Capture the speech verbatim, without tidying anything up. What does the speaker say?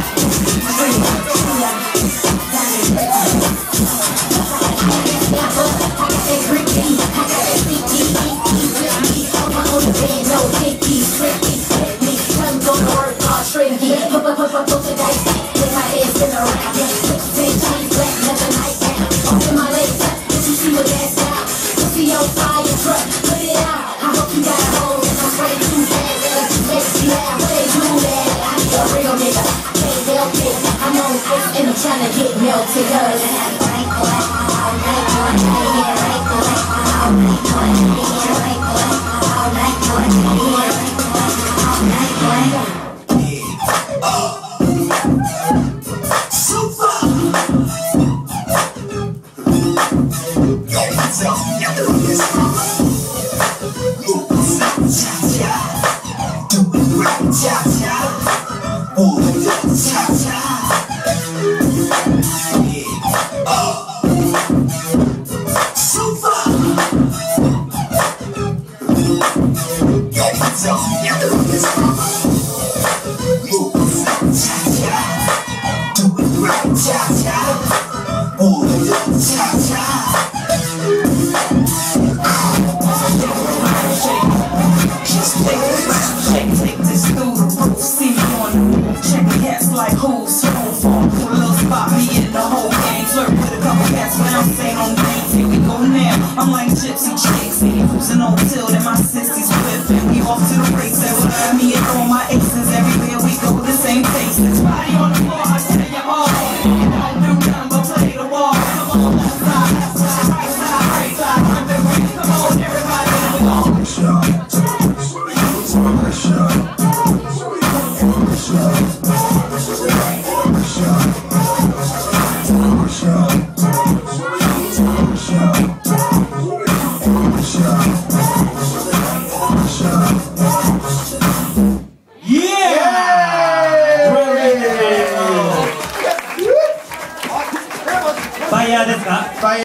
Trying to get melted I'm like gypsy chicks, ain't cruising on tilt and my sissies whipping. We off to the race, that was me and all my exes. Everywhere we go, the same face. This body on the floor, I tell you all. You don't do nothing but play the ball. Come on, left side, left side, right side, right side. Run the ring, come on, everybody, we go. Shot, ファイヤーですか？